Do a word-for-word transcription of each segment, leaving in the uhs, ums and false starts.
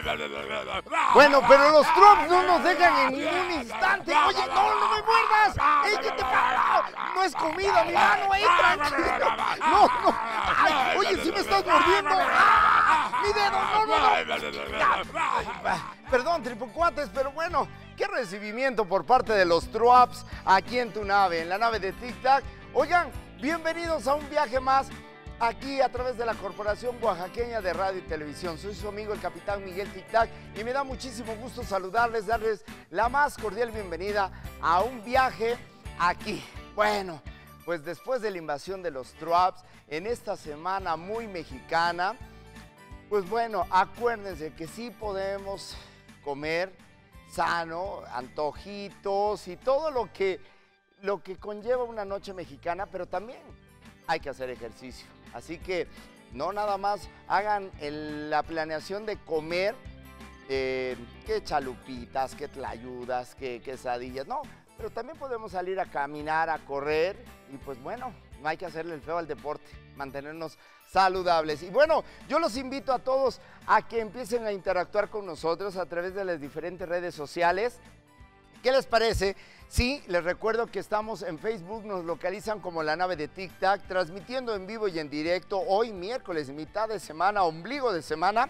Bueno, pero los Trops no nos dejan en ningún instante. Oye, no, no me muerdas. ¡Ey, qué te pasa! No es comida, mi mano, ey, tranquilo. No, no. Ay, oye, sí me estás mordiendo. ¡Ah! Mi dedo, no, no, no. Ya. Perdón, tripucuates, pero bueno, qué recibimiento por parte de los Trops aquí en tu nave, en la nave de Tic Tac. Oigan, bienvenidos a un viaje más aquí a través de la Corporación Oaxaqueña de Radio y Televisión. Soy su amigo el capitán Miguel Tic Tac y me da muchísimo gusto saludarles, darles la más cordial bienvenida a un viaje aquí. Bueno, pues después de la invasión de los Trops, en esta semana muy mexicana, pues bueno, acuérdense que sí podemos comer sano, antojitos y todo lo que, lo que conlleva una noche mexicana, pero también hay que hacer ejercicio. Así que no nada más hagan el, la planeación de comer, eh, que chalupitas, que tlayudas, que quesadillas, no, pero también podemos salir a caminar, a correr y pues bueno, no hay que hacerle el feo al deporte, mantenernos saludables. Y bueno, yo los invito a todos a que empiecen a interactuar con nosotros a través de las diferentes redes sociales. ¿Qué les parece? Sí, les recuerdo que estamos en Facebook, nos localizan como La Nave de Tic Tac, transmitiendo en vivo y en directo hoy miércoles, mitad de semana, ombligo de semana.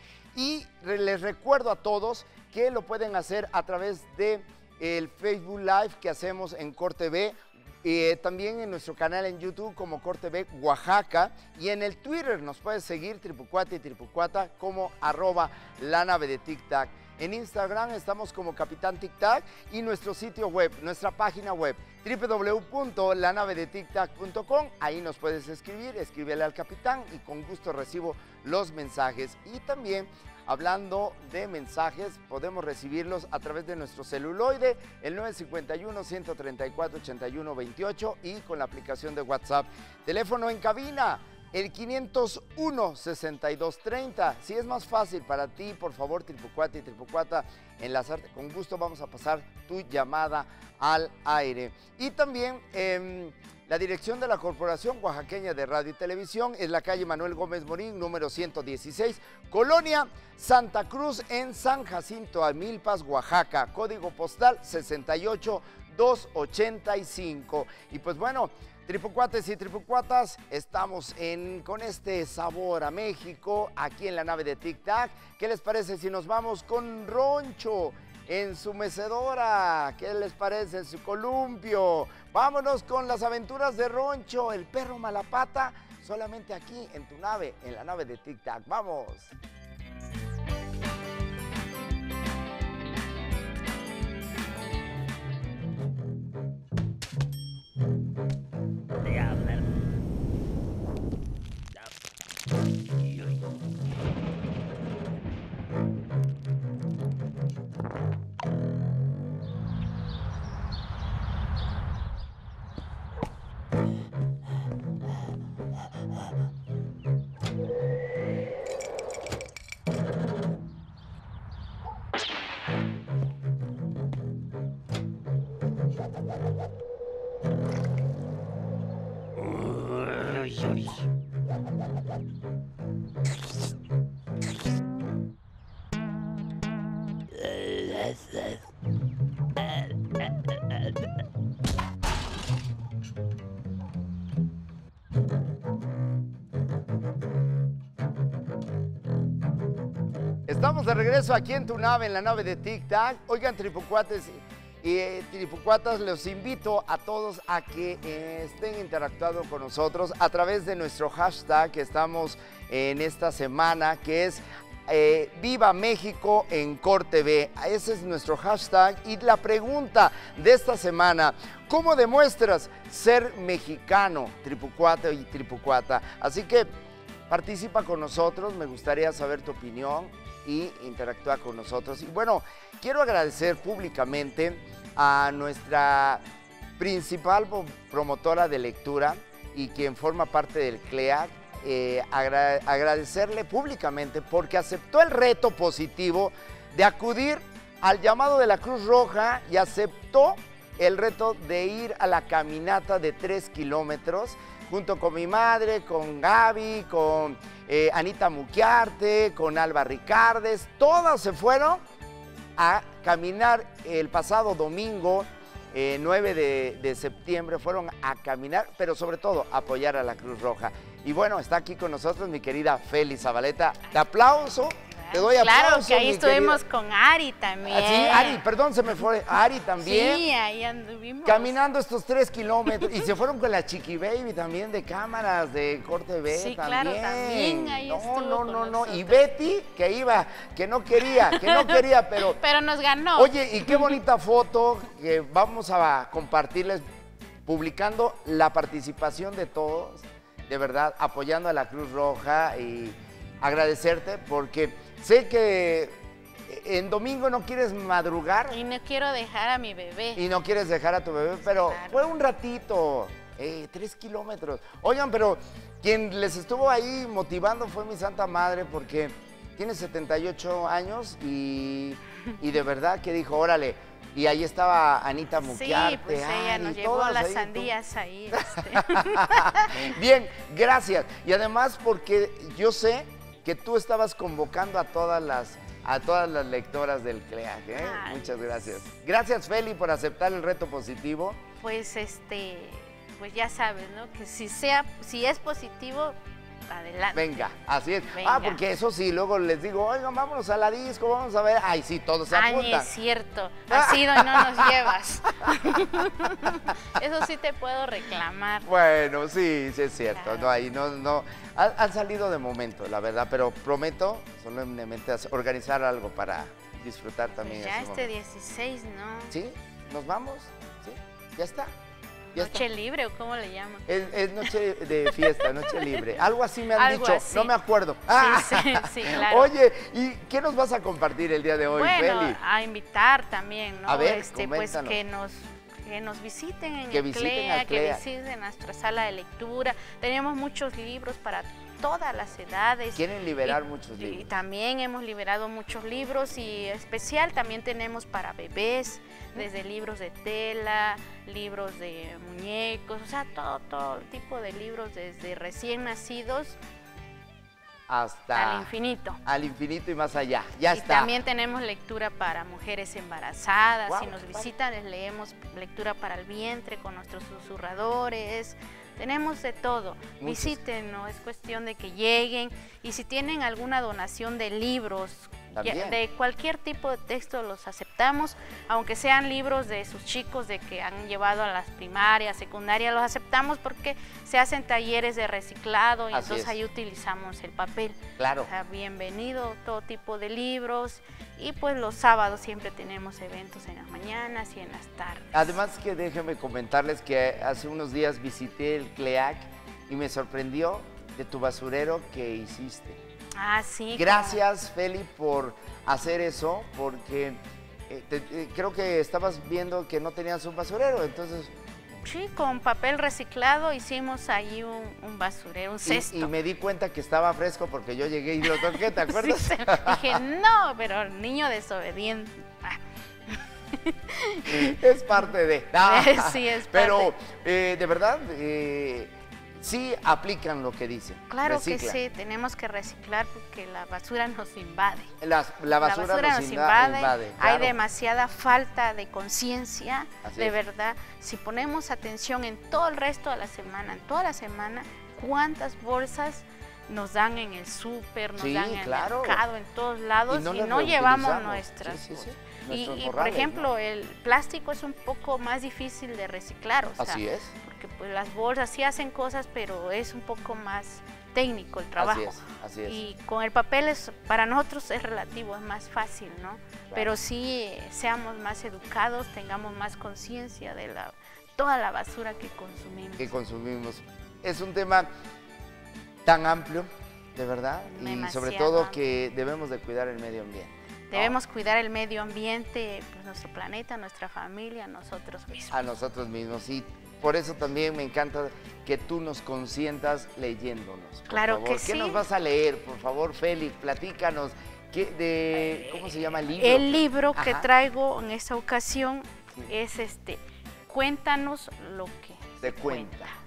Y les recuerdo a todos que lo pueden hacer a través de el Facebook Live que hacemos en Corte B, eh, también en nuestro canal en YouTube como Corte B Oaxaca, y en el Twitter nos puedes seguir tripucuata y tripucuata como arroba La Nave de Tic Tac. En Instagram estamos como Capitán Tic Tac y nuestro sitio web, nuestra página web w w w punto la nave de tic tac punto com. Ahí nos puedes escribir, escríbele al capitán y con gusto recibo los mensajes. Y también, hablando de mensajes, podemos recibirlos a través de nuestro celuloide, el nueve cinco uno, uno tres cuatro, ocho uno dos ocho y con la aplicación de WhatsApp. Teléfono en cabina, el quinientos uno, sesenta y dos treinta. Si es más fácil para ti, por favor, tripucuata y tripucuata, enlazarte. Con gusto vamos a pasar tu llamada al aire. Y también eh, la dirección de la Corporación Oaxaqueña de Radio y Televisión es la calle Manuel Gómez Morín, número ciento dieciséis, Colonia Santa Cruz, en San Jacinto, Amilpas, Oaxaca. Código postal sesenta y ocho mil doscientos ochenta y cinco. Y pues bueno, tripucuates y tripucuatas, estamos en, con este sabor a México, aquí en la nave de Tic Tac. ¿Qué les parece si nos vamos con Roncho en su mecedora? ¿Qué les parece su columpio? Vámonos con las aventuras de Roncho, el perro malapata, solamente aquí en tu nave, en la nave de Tic Tac. ¡Vamos! Estamos de regreso aquí en tu nave, en la nave de Tic Tac. Oigan, tripucuates y eh, tripucuatas, los invito a todos a que eh, estén interactuando con nosotros a través de nuestro hashtag que estamos en esta semana, que es eh, Viva México en Corte B. Ese es nuestro hashtag. Y la pregunta de esta semana: ¿cómo demuestras ser mexicano, tripucuata y tripucuata? Así que participa con nosotros, me gustaría saber tu opinión y interactúa con nosotros. Y bueno, quiero agradecer públicamente a nuestra principal promotora de lectura y quien forma parte del C L E A C, eh, agra agradecerle públicamente porque aceptó el reto positivo de acudir al llamado de la Cruz Roja y aceptó el reto de ir a la caminata de tres kilómetros junto con mi madre, con Gaby, con eh, Anita Muquiarte, con Alba Ricardes, todas se fueron a caminar el pasado domingo, eh, nueve de septiembre, fueron a caminar, pero sobre todo apoyar a la Cruz Roja. Y bueno, está aquí con nosotros mi querida Feli Zabaleta. Te aplauso. Te doy claro, aplauso, que ahí estuvimos querida. con Ari también. Ah, sí, Ari, perdón, se me fue. Ari también. Sí, ahí anduvimos. Caminando estos tres kilómetros. Y se fueron con la Chiqui Baby también de cámaras, de corte B sí, también. claro, también ahí no, estuvo no, con no, no. nosotros. Y Betty, que iba, que no quería, que no quería, pero... Pero nos ganó. Oye, y qué bonita foto que vamos a compartirles, publicando la participación de todos, de verdad, apoyando a la Cruz Roja y agradecerte porque sé que en domingo no quieres madrugar. Y no quiero dejar a mi bebé. Y no quieres dejar a tu bebé, pero claro. Fue un ratito, eh, tres kilómetros. Oigan, pero quien les estuvo ahí motivando fue mi santa madre porque tiene setenta y ocho años y, y de verdad que dijo, órale. Y ahí estaba Anita Muquiarte. Sí, pues ella Ari, nos llevó las ahí, sandías tú. ahí. Este. Bien, gracias. Y además porque yo sé que tú estabas convocando a todas las, a todas las lectoras del C L E A C, ¿eh? Ay, Muchas gracias. Gracias, Feli, por aceptar el reto positivo. Pues este, pues ya sabes, ¿no? Que si sea, si es positivo, adelante. Venga, así es. Venga. Ah, porque eso sí, luego les digo, oigan, vámonos a la disco, vamos a ver. Ay, sí, todos se Ay, apuntan. es cierto, has ido y no nos llevas. Eso sí te puedo reclamar. Bueno, sí, sí es cierto. Claro. No, ahí no, no. Han, han salido de momento, la verdad, pero prometo solemnemente organizar algo para disfrutar también. Pues ya ese este momento. dieciséis, ¿no? ¿Sí? ¿Nos vamos? ¿Sí? ¿Ya está? ¿Ya Noche está? libre, ¿o cómo le llaman? Es, es noche de fiesta, noche libre. Algo así me han Algo dicho, así. no me acuerdo. Sí, sí, sí, claro. Oye, ¿y qué nos vas a compartir el día de hoy, Bueno, Feli? a invitar también, ¿no? A ver, este, pues coméntanos. que nos que nos visiten en Que el visiten C L E A, al que C L E A. visiten nuestra sala de lectura. Tenemos muchos libros para todas las edades. Quieren liberar y, muchos y libros. también hemos liberado muchos libros y especial también tenemos para bebés, desde libros de tela, libros de muñecos, o sea, todo, todo tipo de libros desde recién nacidos Hasta al infinito. Al infinito y más allá. Ya y está. también tenemos lectura para mujeres embarazadas. Guau, si nos qué padre. visitan, les leemos lectura para el vientre con nuestros susurradores. Tenemos de todo. Muchos. Visítenos, es cuestión de que lleguen. Y si tienen alguna donación de libros, ya- También. de cualquier tipo de texto, los aceptamos. Aunque sean libros de sus chicos de que han llevado a las primarias, secundarias, los aceptamos porque se hacen talleres de reciclado y Así entonces es. ahí utilizamos el papel. Claro. O sea, bienvenido todo tipo de libros y pues los sábados siempre tenemos eventos en las mañanas y en las tardes. Además que déjenme comentarles que hace unos días visité el C L E A C y me sorprendió de tu basurero que hiciste. Ah, sí. Gracias, Feli, por hacer eso, porque eh, te- eh, creo que estabas viendo que no tenías un basurero, entonces... como- sí, con papel reciclado hicimos ahí un, un basurero, un Y, cesto. y me di cuenta que estaba fresco porque yo llegué y lo toqué, ¿te acuerdas? Sí, se- dije, no, pero el niño desobediente. Ah, Es parte de... Ah, Sí, es Pero, eh, de verdad, eh, sí aplican lo que dicen. claro reciclan. que sí, tenemos que reciclar porque la basura nos invade. Las- la basura, la basura nos, nos inva- invade, invade, hay claro. demasiada falta de conciencia, Así de es. verdad. Si ponemos atención en todo el resto de la semana, en toda la semana, cuántas bolsas nos dan en el súper, nos Sí, dan en claro. el mercado, en todos lados, Y no y las no llevamos reutilizamos. nuestras Sí, sí, sí. bolsas. Y, Nuestros y, por morrales, ejemplo, ¿no? el plástico es un poco más difícil de reciclar, o sea, Así es. porque pues las bolsas sí hacen cosas, pero es un poco más técnico el trabajo. Así es, así es. Y con el papel es, para nosotros es relativo, es más fácil, ¿no? Pero sí eh, seamos más educados, tengamos más conciencia de la, toda la basura que consumimos. Que consumimos. Es un tema tan amplio, de verdad, y Demasiado sobre todo amplio. que debemos de cuidar el medio ambiente. Debemos cuidar el medio ambiente, pues, nuestro planeta, nuestra familia, nosotros mismos. A nosotros mismos. Y por eso también me encanta que tú nos consientas leyéndonos. Por Claro favor. que ¿Qué sí. nos vas a leer? Por favor, Félix, platícanos. ¿Qué, de, ¿Cómo se llama el libro? El libro que Ajá. traigo en esta ocasión Sí. es este, Cuéntanos lo que Se cuenta.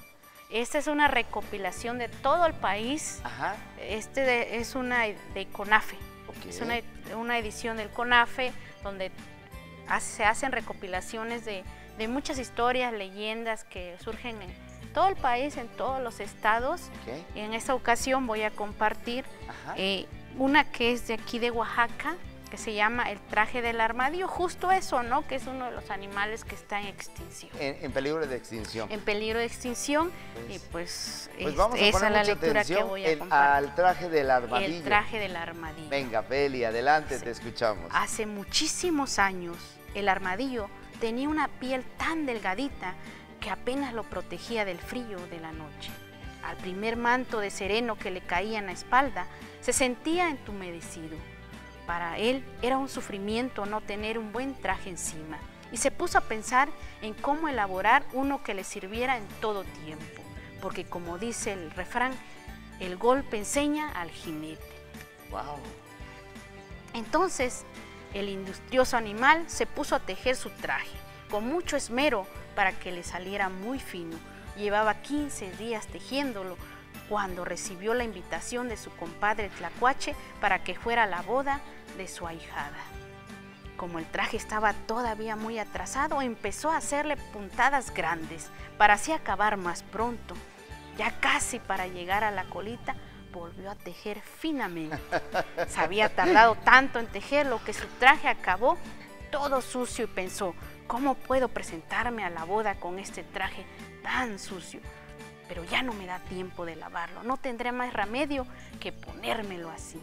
Esta es una recopilación de todo el país. Ajá. Este de, es una de CONAFE. Okay. Es una, una edición del CONAFE donde hace, se hacen recopilaciones de, de muchas historias, leyendas que surgen en todo el país, en todos los estados. Okay. Y en esta ocasión voy a compartir eh, una que es de aquí de Oaxaca, que se llama el traje del armadillo, justo eso, ¿no? Que es uno de los animales que está en extinción. En, en peligro de extinción. En peligro de extinción, pues, y pues, pues vamos a esa es la mucha lectura que voy a el, compartir. Al traje del armadillo. El traje del armadillo. Venga, Feli, adelante, Sí. te escuchamos. Hace muchísimos años, el armadillo tenía una piel tan delgadita que apenas lo protegía del frío de la noche. Al primer manto de sereno que le caía en la espalda, se sentía entumecido. Para él era un sufrimiento no tener un buen traje encima y se puso a pensar en cómo elaborar uno que le sirviera en todo tiempo, porque como dice el refrán, el golpe enseña al jinete. Wow. Entonces, el industrioso animal se puso a tejer su traje con mucho esmero para que le saliera muy fino. Llevaba quince días tejiéndolo cuando recibió la invitación de su compadre Tlacuache para que fuera a la boda de su ahijada. Como el traje estaba todavía muy atrasado, empezó a hacerle puntadas grandes para así acabar más pronto. Ya casi para llegar a la colita, volvió a tejer finamente. Se había tardado tanto en tejerlo que su traje acabó todo sucio y pensó, ¿cómo puedo presentarme a la boda con este traje tan sucio? Pero ya no me da tiempo de lavarlo, no tendré más remedio que ponérmelo así.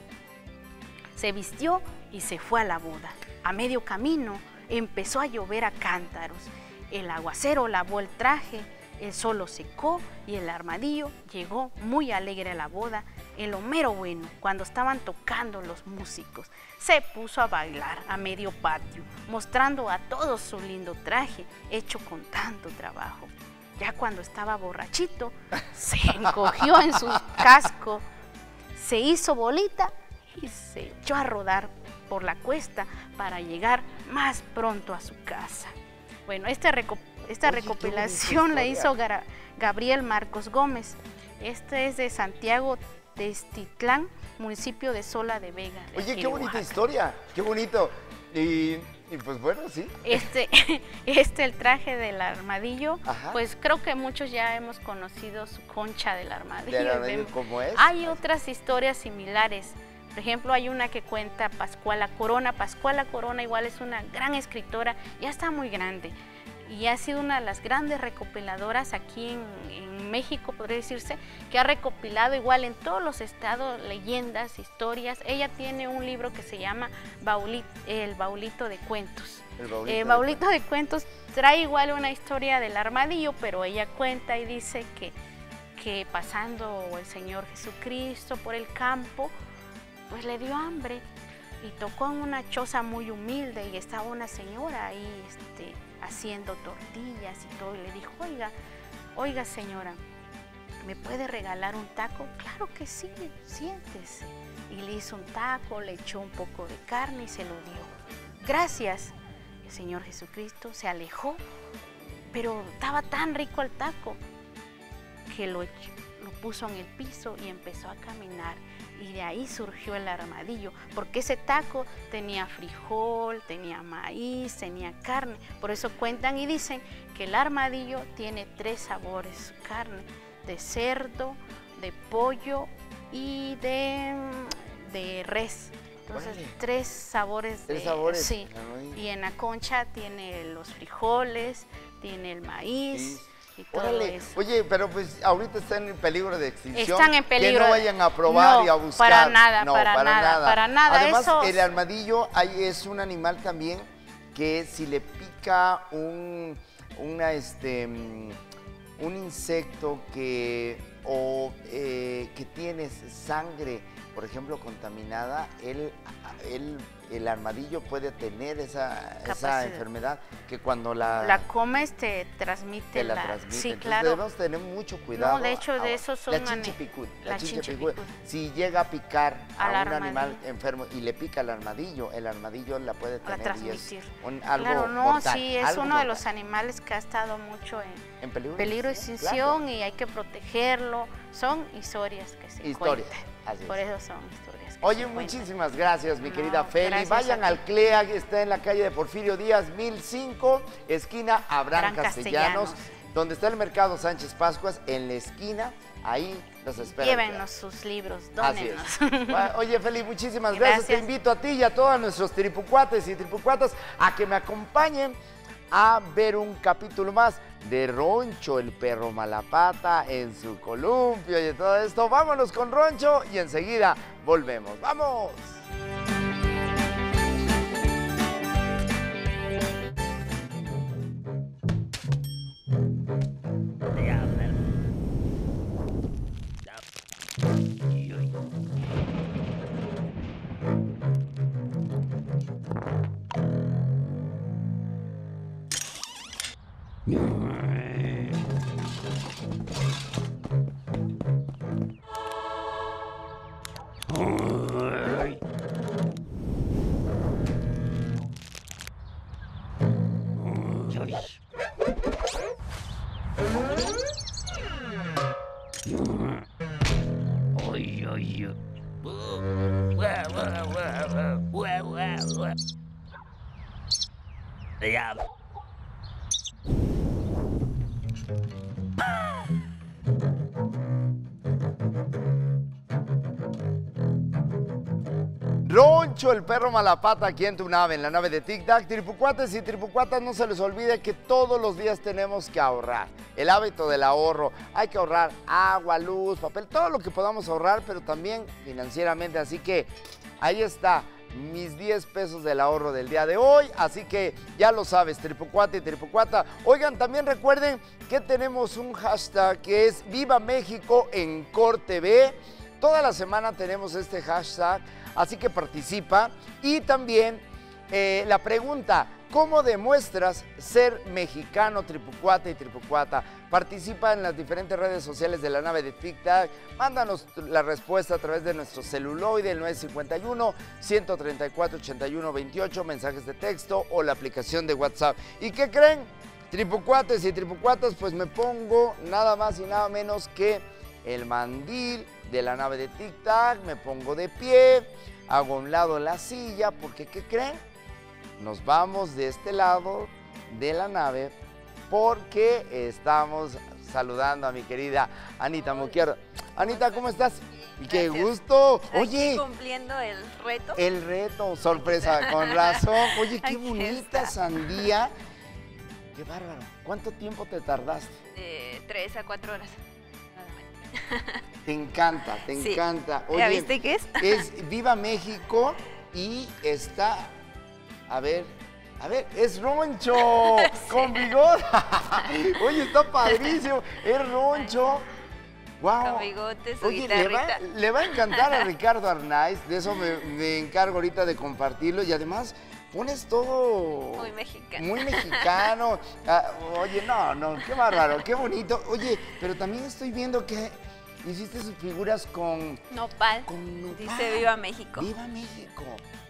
Se vistió y se fue a la boda. A medio camino empezó a llover a cántaros. El aguacero lavó el traje, el sol lo secó y el armadillo llegó muy alegre a la boda, en lo mero bueno, cuando estaban tocando los músicos. Se puso a bailar a medio patio, mostrando a todos su lindo traje, hecho con tanto trabajo. Ya cuando estaba borrachito, se encogió en su casco, se hizo bolita y se echó a rodar por la cuesta para llegar más pronto a su casa. Bueno, esta, reco esta Oye, recopilación la hizo Gra Gabriel Marcos Gómez. Este es de Santiago Testitlán, municipio de Sola de Vega. De Oye, qué bonita Oaxaca. Historia, qué bonito. Y, y pues bueno, sí. Este, este, el traje del armadillo, Ajá. Pues creo que muchos ya hemos conocido su concha del armadillo. ¿Del armadillo cómo es? Hay otras historias similares. Por ejemplo, hay una que cuenta Pascuala Corona. Pascuala Corona igual es una gran escritora, ya está muy grande. Y ha sido una de las grandes recopiladoras aquí en, en México, podría decirse, que ha recopilado igual en todos los estados leyendas, historias. Ella tiene un libro que se llama Baulito, El Baulito de Cuentos. El Baulito, eh, de, Baulito de Cuentos trae igual una historia del armadillo, pero ella cuenta y dice que, que pasando el Señor Jesucristo por el campo, pues le dio hambre y tocó en una choza muy humilde y estaba una señora ahí este, haciendo tortillas y todo, y le dijo, oiga, oiga señora, ¿me puede regalar un taco? Claro que sí, siéntese. Y le hizo un taco, le echó un poco de carne y se lo dio. Gracias. El Señor Jesucristo se alejó, pero estaba tan rico el taco que lo, echó, lo puso en el piso y empezó a caminar. Y de ahí surgió el armadillo, porque ese taco tenía frijol, tenía maíz, tenía carne. Por eso cuentan y dicen que el armadillo tiene tres sabores, su carne, de cerdo, de pollo y de, de res. Entonces, vale. tres sabores. ¿Tres de, sabores? Sí. Y en la concha tiene los frijoles, tiene el maíz. Sí. Y todo Órale. eso. Oye, pero pues ahorita están en peligro de extinción. Están en peligro. Que no vayan a probar no, y a buscar. Para nada, no, para, para nada, nada, para nada. Además, Eso... el armadillo hay, es un animal también que si le pica un, una, este, un insecto que, o, eh, que tiene sangre, por ejemplo, contaminada, él, él el armadillo puede tener esa, esa Capacidad. enfermedad que cuando la, La comes te transmite te la la... transmite. Sí, Entonces claro. debemos tener mucho cuidado. No, de hecho, de Ahora, esos son La ani- chinchipicud, la la chinchipicud, chinchipicud. si llega a picar Al a un animal armadillo. enfermo y le pica al armadillo, el armadillo la puede La tener y es transmitir. un, algo Claro, no, mortal, sí, es algo uno de mortal. los animales que ha estado mucho en en peligro, peligro de sí, extinción claro. y hay que protegerlo. Son historias que se Historias, cuentan. así es. Por eso son historias que Oye, se cuentan. muchísimas gracias, mi No, querida Feli. gracias Vayan a al ti. C L E A, que está en la calle de Porfirio Díaz, mil cinco, esquina Abraham Abraham Castellanos, Castellanos. donde está el mercado Sánchez Pascuas, en la esquina, ahí los espera. Llévennos sus libros, Así dónnenos. es. Va- Oye, Feli, muchísimas gracias. Te Gracias. invito a ti y a todos nuestros tripucuates y tripucuatas a que me acompañen a ver un capítulo más de Roncho, el perro malapata, en su columpio y de todo esto. Vámonos con Roncho y enseguida volvemos. ¡Vamos! Roncho, el perro malapata, aquí en tu nave, en la nave de Tic Tac. Tripucuates y tripucuatas, no se les olvide que todos los días tenemos que ahorrar. El hábito del ahorro. Hay que ahorrar agua, luz, papel, todo lo que podamos ahorrar, pero también financieramente. Así que ahí está, mis diez pesos del ahorro del día de hoy. Así que ya lo sabes, tripucuate y tripucuata. Oigan, también recuerden que tenemos un hashtag que es Viva México en Cor T V. Toda la semana tenemos este hashtag, así que participa. Y también eh, la pregunta, ¿cómo demuestras ser mexicano, tripucuata y tripucuata? Participa en las diferentes redes sociales de la nave de Tic Tac. Mándanos la respuesta a través de nuestro celuloide, el nueve cinco uno, uno tres cuatro, ocho uno dos ocho, mensajes de texto o la aplicación de WhatsApp. ¿Y qué creen? Tripucuates y tripucuatas, pues me pongo nada más y nada menos que el mandil de la nave de Tic Tac, me pongo de pie, hago a un lado la silla, porque ¿qué creen? Nos vamos de este lado de la nave porque estamos saludando a mi querida Anita Moquier. Anita, ¿cómo estás? ¡Qué Gracias. gusto! Aquí Oye, cumpliendo el reto. el reto, sorpresa, con razón. Oye, qué Aquí bonita está. sandía. ¡Qué bárbaro! ¿Cuánto tiempo te tardaste? De tres a cuatro horas. nada más. Te encanta, te Sí. encanta. ¿Ya viste qué es? Es Viva México y está, a ver, a ver, es Roncho con bigote. Oye, está padrísimo, es Roncho. Wow. Con bigote, su Oye, le va, guitarrita. le va a encantar a Ricardo Arnaiz, de eso me, me encargo ahorita de compartirlo y además pones todo Muy mexicano. muy mexicano. Ah, oye, no, no, qué bárbaro, qué bonito. Oye, pero también estoy viendo que hiciste sus figuras con, Nopal. con nopal. Dice Viva México. ¡Viva México!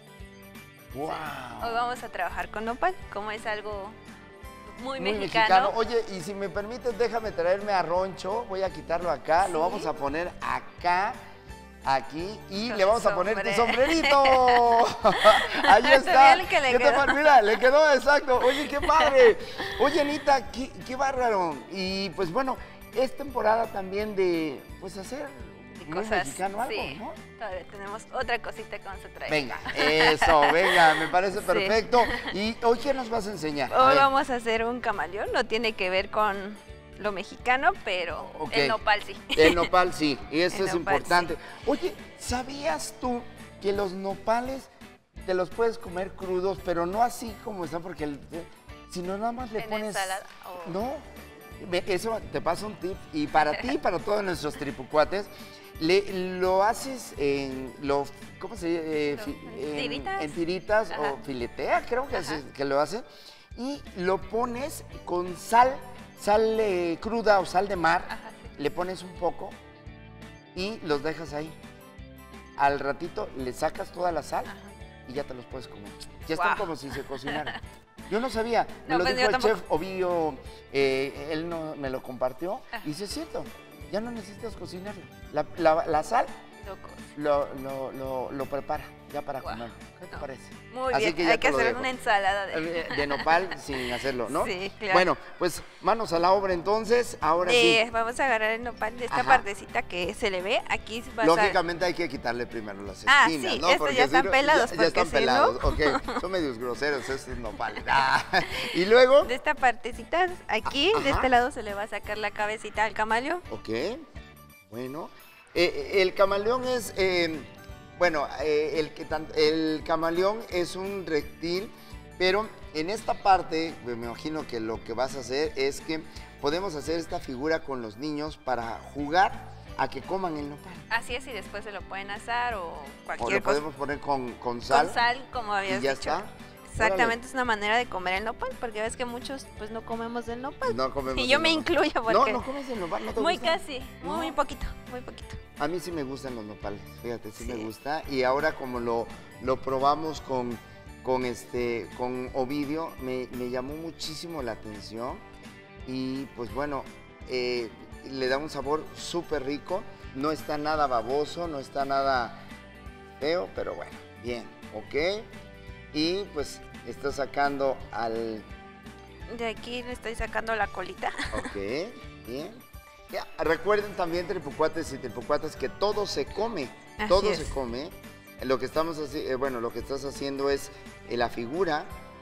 ¡Wow! Hoy vamos a trabajar con nopal, como es algo muy, Muy mexicano. Oye, y si me permites, déjame traerme a Roncho. Voy a quitarlo acá, lo Sí. vamos a poner acá, aquí, y Con le vamos su a poner tu sombrero. sombrerito. Ahí está. Mira el que le ¿Qué te quedó. par- Mira, le quedó exacto. Oye, qué padre. Oye, Anita, qué, qué bárbaro. Y pues bueno, es temporada también de, pues, hacer Y muy cosas, mexicano algo, sí. ¿no? Todavía tenemos otra cosita que vamos a traer. Venga, eso, venga, me parece Sí. perfecto. Y hoy, ¿qué nos vas a enseñar? A Hoy ver. vamos a hacer un camaleón, no tiene que ver con lo mexicano, pero Ok. el nopal sí. El nopal, sí, y eso El es nopal, importante. Oye, ¿sabías tú que los nopales te los puedes comer crudos, pero no así como están, porque el- sino nada más le ¿En pones... ensalada o- No, Ve, eso te pasa un tip. Y para ti y para todos nuestros tripucuates, le, lo haces en, lo, ¿cómo se dice? Eh, fi- en, ¿Tiritas? en tiritas Ajá. o filetea, creo que, Ajá. es- que lo hace. Y lo pones con sal, sal eh, cruda o sal de mar. Ajá, sí. Le pones un poco y los dejas ahí. Al ratito le sacas toda la sal Ajá. y ya te los puedes comer. Ya están Guau. como si se cocinaran. Yo no sabía, me No, lo pues dijo yo el tampoco. chef Ovidio, eh, él no, me lo compartió Ajá. y sí es cierto, ya no necesitas cocinarlo. La, la- la sal Locos. lo, lo, lo- lo prepara ya para Guau. comerlo. ¿Qué te No. parece? Muy Así bien, que ya hay te que lo hacer dejo. una ensalada de... Eh, De nopal sin hacerlo, ¿no? Sí, claro. Bueno, pues manos a la obra entonces, ahora Eh, sí. Vamos a agarrar el nopal de esta Ajá. partecita que se le ve. Aquí va a Lógicamente hay que quitarle primero las Ah, espinas, sí, ¿no? estos Porque ya están si no- pelados, Ya, ya porque están si no- pelados, ok. Son medios groseros estos nopales. Ah, y luego, de esta partecita, aquí, de Ajá. este lado se le va a sacar la cabecita al camaleón. ok, bueno. Eh, eh, el camaleón es, eh, bueno, eh, el, que tan- el camaleón es un reptil, pero en esta parte, pues, me imagino que lo que vas a hacer es que podemos hacer esta figura con los niños para jugar a que coman el nopal. Así es, y después se lo pueden asar o O cualquier lo cosa. podemos poner con, con sal. Con sal, como habías y ya dicho. está. Exactamente, es una manera de comer el nopal, porque ves que muchos pues no comemos del nopal. No comemos y yo el me nopal. incluyo No, porque no comes el nopal, ¿no te muy gusta? casi, No. muy poquito, muy poquito. A mí sí me gustan los nopales, fíjate, sí, Sí. me gusta. Y ahora como lo, lo probamos con, con, este, con Ovidio, me, me llamó muchísimo la atención. Y pues bueno, eh, le da un sabor súper rico. No está nada baboso, no está nada feo, pero bueno, bien, ok. Y pues está sacando al... De aquí le estoy sacando la colita. Ok, bien. Ya, recuerden también, tripucuates y tripucuatas, que todo se come, Así todo es. se come. Lo que estamos haciendo, bueno, lo que estás haciendo es eh, la figura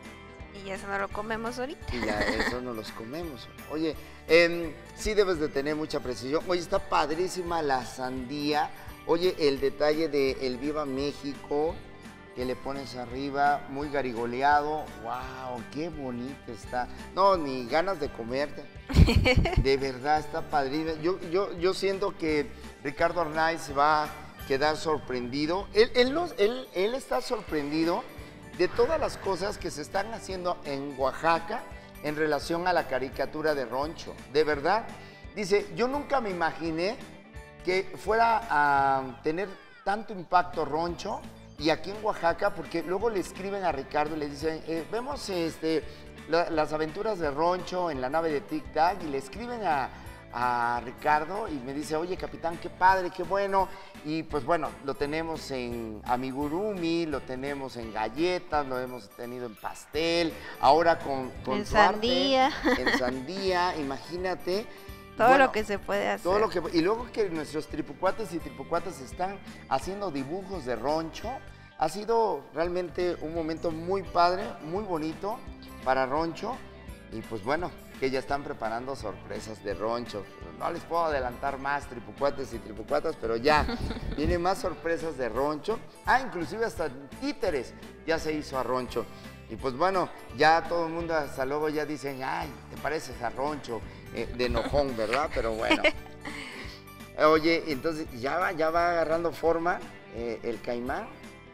Y eso no lo comemos ahorita. y ya eso no los comemos. Oye, em, sí debes de tener mucha precisión. Oye, está padrísima la sandía. Oye, el detalle de el Viva México que le pones arriba, muy garigoleado. ¡Wow! ¡Qué bonito está! No, ni ganas de comerte. De verdad, está padrísimo. Yo, yo, yo siento que Ricardo Arnaiz se va a quedar sorprendido. Él, él, nos- él, él está sorprendido de todas las cosas que se están haciendo en Oaxaca en relación a la caricatura de Roncho. De verdad. Dice, yo nunca me imaginé que fuera a tener tanto impacto Roncho y aquí en Oaxaca, porque luego le escriben a Ricardo y le dicen, eh, vemos este, la- las aventuras de Roncho en la nave de Tic Tac, y le escriben a, a Ricardo y me dice, oye capitán, qué padre, qué bueno. Y pues bueno, lo tenemos en amigurumi, lo tenemos en galletas, lo hemos tenido en pastel, ahora con, con En su arte, sandía. en sandía, imagínate. Todo Bueno, lo que se puede hacer. todo lo que, y luego que nuestros tripucuates y tripucuatas están haciendo dibujos de Roncho, ha sido realmente un momento muy padre, muy bonito para Roncho. Y pues bueno, que ya están preparando sorpresas de Roncho. No les puedo adelantar más, tripucuates y tripucuatas, pero ya vienen más sorpresas de Roncho. Ah, inclusive hasta títeres ya se hizo a Roncho. Y pues bueno, ya todo el mundo hasta luego ya dicen, ay, te pareces a Roncho, eh, de enojón, ¿verdad? Pero bueno. Oye, entonces ya va, ya va agarrando forma eh, el caimán.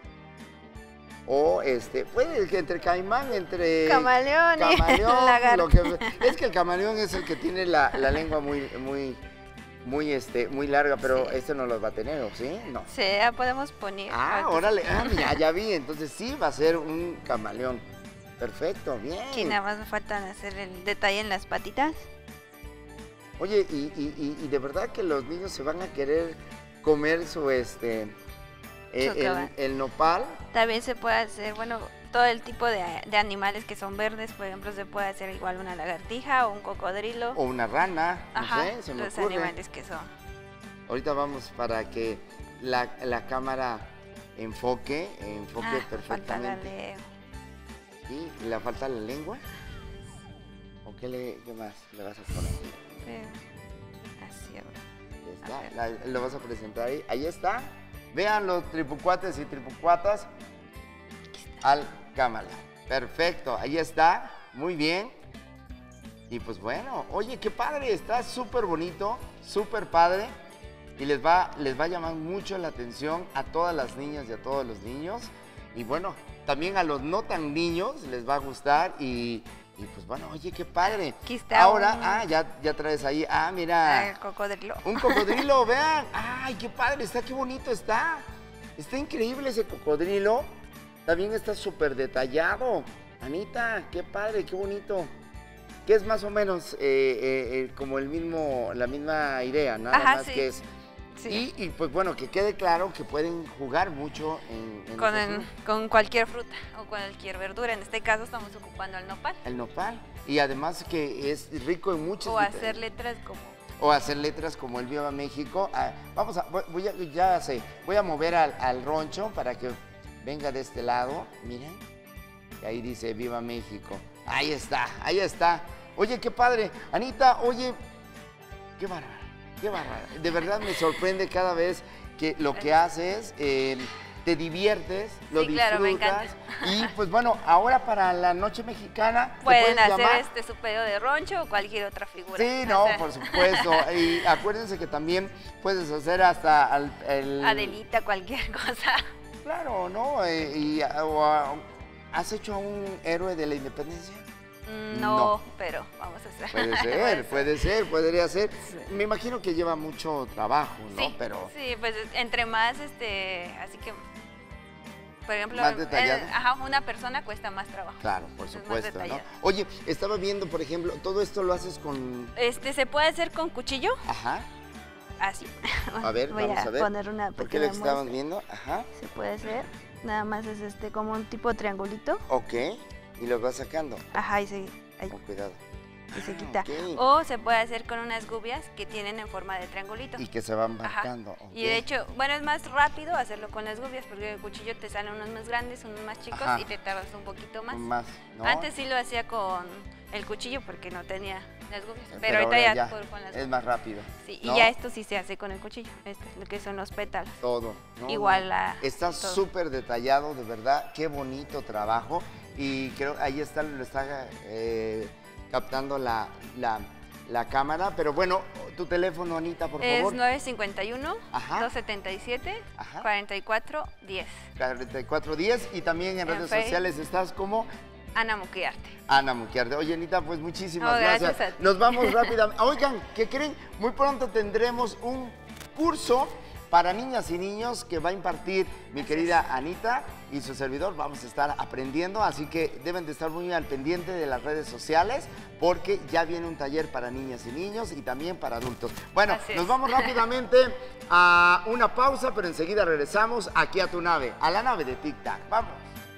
O este, puede que entre caimán, entre Camaleón y camaleón, lagarto. lo que- es que el camaleón es el que tiene la, la lengua muy, muy, muy, este, muy larga, pero Sí. este no los va a tener, ¿o sí? No. Sí, ya podemos poner. Ah, ahorita órale, sí. ah, mira, ya vi, entonces sí va a ser un camaleón. Perfecto, bien. Aquí nada más me faltan hacer el detalle en las patitas. Oye, y, y- y- y de verdad que los niños se van a querer comer su, este, eh, Su el, cabal. el nopal. También se puede hacer, bueno, todo el tipo de, de animales que son verdes. Por ejemplo, se puede hacer igual una lagartija o un cocodrilo. O una rana, no Ajá, sé, se me los ocurre. animales que son. Ahorita vamos para que la, la cámara enfoque, enfoque Ah, falta la perfectamente. de... ¿Sí? ¿Le falta la lengua? ¿O qué, le, qué más le vas a poner? eh, Así, ahora. Ahí está, A ver. la- lo vas a presentar ahí. Ahí está. Vean los tripucuates y tripucuatas al cámara. Perfecto, ahí está. Muy bien. Y pues bueno, oye, qué padre, está súper bonito, súper padre. Y les va, les va a llamar mucho la atención a todas las niñas y a todos los niños. Y bueno, también a los no tan niños les va a gustar. Y, y pues bueno, oye, qué padre. Aquí está Ahora, un- ah, ya, ya traes ahí, ah, mira. El cocodrilo. Un cocodrilo, vean. Ay, qué padre, está, qué bonito está. Está increíble ese cocodrilo. También está súper detallado. Anita, qué padre, qué bonito. Que es más o menos eh, eh, eh, como el mismo, la misma idea, nada Ajá, más sí. que es. Sí. Y, y, pues bueno, que quede claro que pueden jugar mucho en, en Con, ese el- fruto. con cualquier fruta o cualquier verdura. En este caso estamos ocupando el nopal. El nopal. Y además que es rico en muchos O vit- hacer letras como... o hacer letras como el Viva México. Ah, vamos a, voy, voy a, ya sé, voy a mover al, al roncho para que venga de este lado. Miren, y ahí dice Viva México. Ahí está, ahí está. Oye, qué padre. Anita, oye, qué bárbara, qué bárbara. De verdad me sorprende cada vez que lo que haces, eh, te diviertes, lo Sí, disfrutas. claro, me encanta. Y pues bueno, ahora para la noche mexicana, ¿te Pueden puedes hacer llamar? este su pedido de roncho o cualquier otra figura. Sí, O no, sea, por supuesto. Y acuérdense que también puedes hacer hasta al- el... Adelita, cualquier cosa. Claro, ¿no? Eh, y, a- o a- ¿has hecho a un héroe de la independencia? Mm, No, No. pero vamos a hacer. Puede ser, puede ser, podría ser. Me imagino que lleva mucho trabajo, ¿no? Sí, Pero sí, pues entre más, este, así que, por ejemplo, ¿Más detallado? eh, ajá, una persona cuesta más trabajo. claro, por Es más supuesto, ¿no? detallado. Oye, estaba viendo, por ejemplo, todo esto lo haces con... Este, se puede hacer con cuchillo, Ajá, así. a ver, Voy vamos a, a ver. poner una ¿Por qué lo pequeña que estaban muestra. viendo? Ajá, Se puede hacer, nada más es este como un tipo triangulito, ok. Y lo vas sacando. ajá, y se, ahí, Con cuidado. y se Ah, quita. ok. O se puede hacer con unas gubias que tienen en forma de triangulito. Y que se van Ajá. marcando. Y ok. de hecho, bueno, es más rápido hacerlo con las gubias porque el cuchillo te salen unos más grandes, unos más chicos Ajá. y te tardas un poquito más. Más, ¿no? Antes sí lo hacía con el cuchillo porque no tenía las gubias, Pero pero, ahorita ahora ya, ya por- con las es gubias. más rápido. Sí, ¿no? y ya esto sí se hace con el cuchillo, este, lo que son los pétalos. Todo. ¿no? Igual la- Está todo. súper detallado, de verdad. Qué bonito trabajo. Y creo ahí está, lo está eh, captando la, la, la cámara. Pero bueno, tu teléfono, Anita, por Es favor. nueve cinco uno, Ajá. dos siete siete, Ajá. cuatro cuatro uno cero. cuarenta y cuatro diez. Y también en, En redes Face. sociales estás como Ana Muquiarte. Ana Muquiarte. Oye, Anita, pues muchísimas No, gracias. gracias a ti. Nos vamos rápidamente. Oigan, ¿qué creen? Muy pronto tendremos un curso para niñas y niños que va a impartir mi querida Anita y su servidor. Vamos a estar aprendiendo, así que deben de estar muy al pendiente de las redes sociales porque ya viene un taller para niñas y niños y también para adultos. Bueno, Así es. nos vamos rápidamente a una pausa, pero enseguida regresamos aquí a tu nave, a la nave de Tic Tac. Vamos.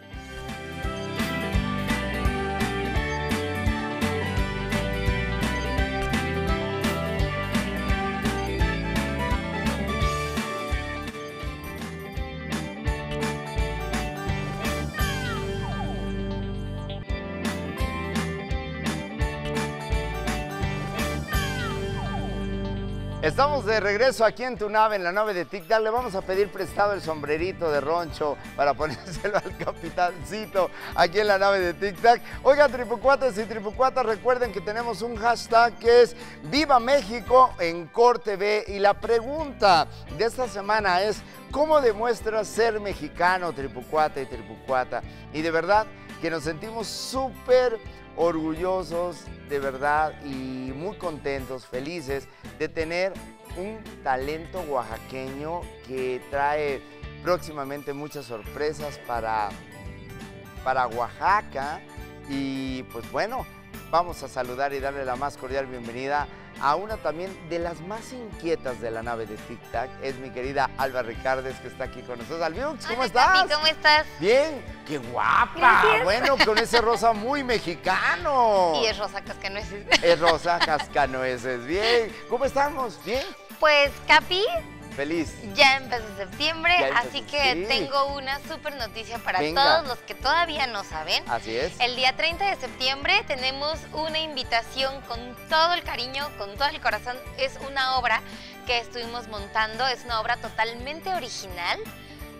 Estamos de regreso aquí en tu nave, en la nave de Tic Tac. Le vamos a pedir prestado el sombrerito de Roncho para ponérselo al capitancito aquí en la nave de Tic Tac. Oigan, tripucuatas y tripucuatas, recuerden que tenemos un hashtag que es Viva México en Cor T V. Y la pregunta de esta semana es, ¿cómo demuestras ser mexicano, tripucuata y tripucuata? Y de verdad que nos sentimos súper orgullosos, de verdad, y muy contentos, felices de tener un talento oaxaqueño que trae próximamente muchas sorpresas para, para Oaxaca. Y pues bueno, vamos a saludar y darle la más cordial bienvenida a una también de las más inquietas de la nave de Tic Tac. Es mi querida Alba Ricardes, que está aquí con nosotros. Albiux, ¿cómo Hola, estás? Capi, ¿cómo estás? Bien, qué guapa. Gracias. Bueno, con ese rosa muy mexicano. Y es Rosa Cascanueces. Es rosa cascanueces. Bien, ¿cómo estamos? Bien, Pues, Capi, feliz. ya empezó septiembre, Ya empezó, así que sí. tengo una súper noticia para Venga. todos los que todavía no saben. Así es. El día treinta de septiembre tenemos una invitación con todo el cariño, con todo el corazón. Es una obra que estuvimos montando, es una obra totalmente original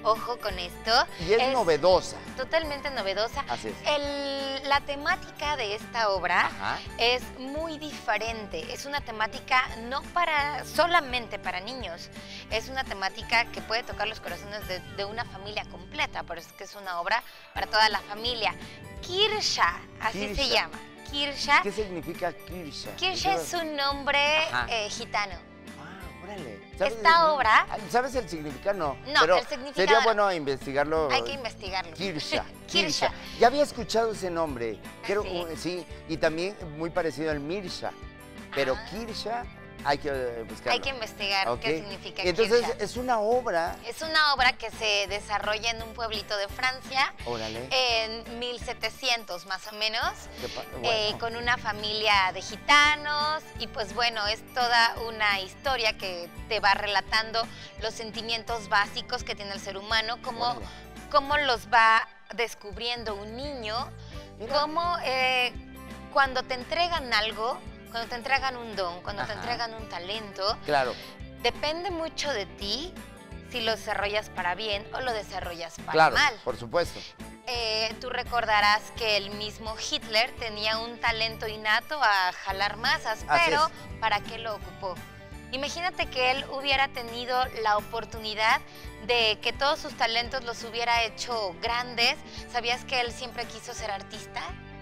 Ojo con esto. Y es, novedosa. Totalmente novedosa. Así es. El- la temática de esta obra Ajá. es muy diferente. Es una temática no para solamente para niños. Es una temática que puede tocar los corazones de, de una familia completa. Por eso es que es una obra para toda la familia. Kirsha, así Kirsha. se llama. Kirsha. ¿Qué significa Kirsha? Kirsha es un nombre Ajá. eh, gitano. Ah, órale. Esta obra- ¿Sabes el significado? No. No, pero el significado sería no. bueno investigarlo. Hay que investigarlo. Kirsha. Kirsha. Kirsha. Ya había escuchado ese nombre. Creo, ¿sí? sí, y también muy parecido al Mirsha. Pero Ah. Kirsha hay que eh, buscarlo. Hay que investigar Ok. qué significa Y entonces Kirsha. es una obra. Es una obra que se desarrolla en un pueblito de Francia Órale. en mil setecientos más o menos, qué pa- eh, bueno. con una familia de gitanos y pues bueno, es toda una historia que te va relatando los sentimientos básicos que tiene el ser humano, cómo, Órale. cómo los va descubriendo un niño, Mira. cómo eh, cuando te entregan algo, cuando te entregan un don, cuando te Ajá. entregan un talento, Claro. depende mucho de ti si lo desarrollas para bien o lo desarrollas para Claro, mal. por supuesto. Eh, tú recordarás que el mismo Hitler tenía un talento innato a jalar masas, Así pero es. ¿para qué lo ocupó? Imagínate que él hubiera tenido la oportunidad de que todos sus talentos los hubiera hecho grandes. ¿Sabías que él siempre quiso ser artista?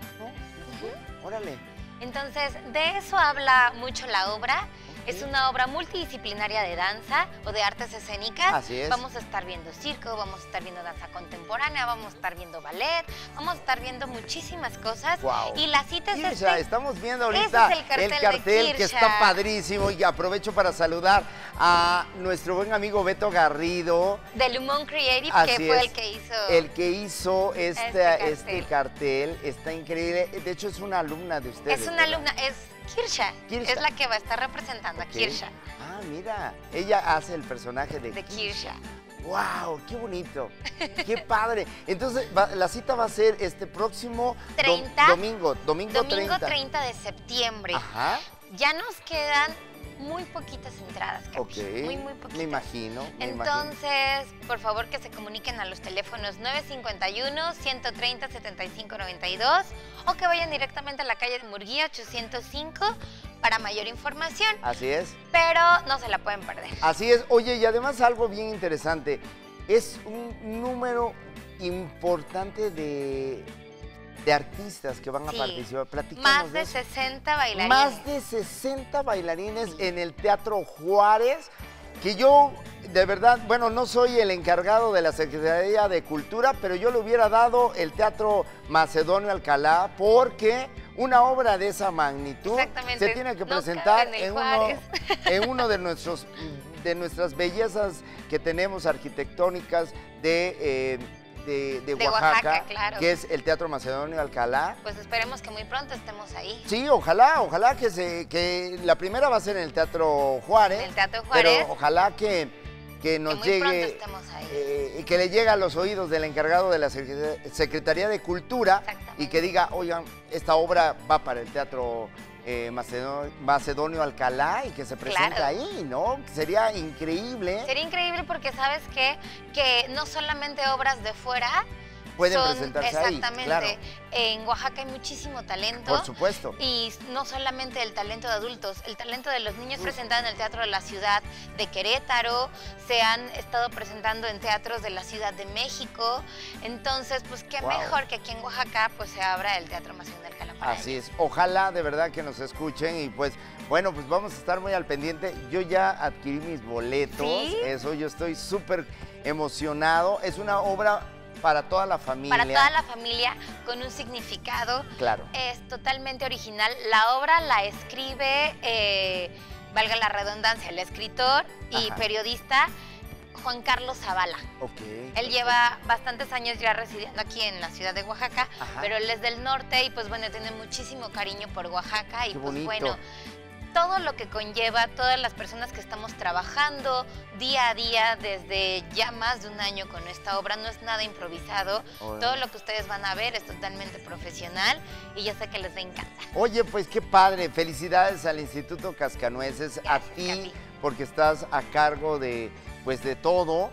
¿No? Órale. Entonces, de eso habla mucho la obra. Es una obra multidisciplinaria de danza o de artes escénicas. Así es. Vamos a estar viendo circo, vamos a estar viendo danza contemporánea, vamos a estar viendo ballet, vamos a estar viendo muchísimas cosas. Wow. Y la cita es Kirsha, este. estamos viendo Ese ahorita es el cartel de cartel que Kirsha. está padrísimo y aprovecho para saludar a nuestro buen amigo Beto Garrido, De Lumon Creative, Así que fue es. el que hizo. el que hizo este, Este cartel. este cartel. Está increíble. De hecho, es una alumna de ustedes. Es una ¿verdad? alumna, es Kirsha, Kirsha. es la que va a estar representando Ok. a Kirsha, Ah, mira. Ella hace el personaje de, de Kirsha. ¡Wow! ¡Qué bonito! ¡Qué padre! Entonces, va- la cita va a ser este próximo dom- treinta. domingo. Domingo, Domingo treinta. treinta de septiembre. Ajá. Ya nos quedan muy poquitas entradas, Capi. Ok. Muy, muy poquitas. Me imagino. Me imagino. Entonces, por favor que se comuniquen a los teléfonos nueve cinco uno, ciento treinta, setenta y cinco noventa y dos o que vayan directamente a la calle de Murguía ochocientos cinco para mayor información, Así es. pero no se la pueden perder. Así es. Oye, y además algo bien interesante. Es un número importante de, de artistas que van a Sí. participar. Platícanos Más de de eso. sesenta bailarines. Más de sesenta bailarines en el Teatro Juárez, que yo, de verdad, bueno, no soy el encargado de la Secretaría de Cultura, pero yo le hubiera dado el Teatro Macedonio Alcalá, porque una obra de esa magnitud Exactamente, se tiene que no presentar cabe en el en uno, Juárez. en uno de nuestros de nuestras bellezas que tenemos arquitectónicas de, eh, de, de De Oaxaca, Oaxaca, claro. que es el Teatro Macedonio Alcalá. Pues esperemos que muy pronto estemos ahí. Sí, ojalá, ojalá que se, que la primera va a ser en el Teatro Juárez. En el Teatro Juárez. Pero ojalá que, que nos muy pronto llegue, estemos ahí. eh, y que le llegue a los oídos del encargado de la Secre- Secretaría de Cultura Exactamente. y que diga, oigan, esta obra va para el Teatro eh, Macedonio, Macedonio Alcalá y que se presente Claro. ahí, ¿no? Sería increíble. Sería increíble porque sabes qué? Que no solamente obras de fuera Pueden son, presentarse ahí, exactamente. claro. En Oaxaca hay muchísimo talento. Por supuesto. Y no solamente el talento de adultos, el talento de los niños presentado en el Teatro de la Ciudad de Querétaro, se han estado presentando en teatros de la Ciudad de México. Entonces, pues qué Wow. mejor que aquí en Oaxaca pues se abra el Teatro Macedonio Alcalá para Así ellos. es, ojalá de verdad que nos escuchen y pues bueno, pues vamos a estar muy al pendiente. Yo ya adquirí mis boletos, ¿Sí? eso yo estoy súper emocionado. Es una obra para toda la familia. Para toda la familia, con un significado. Claro. Es totalmente original. La obra la escribe, eh, valga la redundancia, el escritor y Ajá. periodista Juan Carlos Zavala. Ok. Él lleva bastantes años ya residiendo aquí en la ciudad de Oaxaca, Ajá. pero él es del norte y pues bueno, tiene muchísimo cariño por Oaxaca y Qué pues bonito. bueno, todo lo que conlleva, todas las personas que estamos trabajando día a día desde ya más de un año con esta obra, no es nada improvisado, Órale. todo lo que ustedes van a ver es totalmente profesional y yo sé que les va a encantar. Oye, pues qué padre. Felicidades al Instituto Cascanueces, a Gracias, ti, Capi. porque estás a cargo de, pues de todo.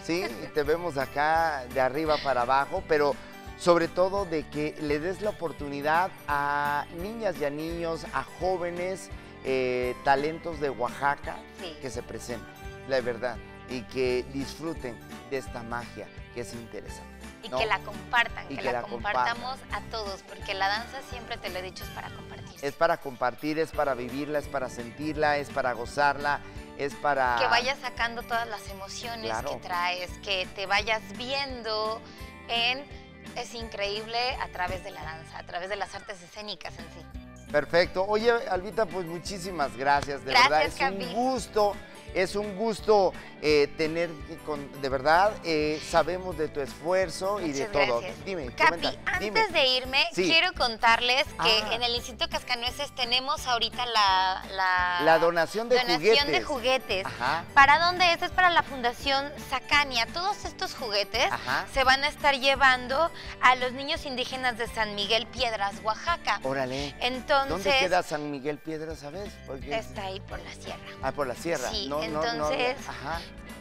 ¿sí? Te vemos acá de arriba para abajo, pero sobre todo de que le des la oportunidad a niñas y a niños, a jóvenes, eh, talentos de Oaxaca, Sí. que se presenten, la verdad, y que disfruten de esta magia que es interesante. Y ¿no? que la compartan, Y que, que la, la compartamos a todos, porque la danza, siempre te lo he dicho, es para compartirse. Es para compartir, es para vivirla, es para sentirla, es para gozarla, es para... Que vayas sacando todas las emociones Claro. que traes, que te vayas viendo en... Es increíble a través de la danza, a través de las artes escénicas en sí. Perfecto. Oye, Albita, pues muchísimas gracias. De Gracias, verdad, es Capi. un gusto, es un gusto eh, tener, con, de verdad, eh, sabemos de tu esfuerzo y de Muchas todo. gracias. Dime, Capi, comenta, antes dime. de irme, Sí. quiero contarles que Ah. en el Instituto Cascanueces tenemos ahorita la... La, La donación de donación juguetes. de juguetes. Ajá. ¿Para dónde es? Es para la Fundación Sacania. Todos estos juguetes Ajá. se van a estar llevando a los niños indígenas de San Miguel Piedras, Oaxaca. Órale. Entonces, ¿Dónde queda San Miguel Piedra, sabes? Porque está ahí por la sierra. Ah, por la sierra. Sí, no, no, no, entonces- Ajá.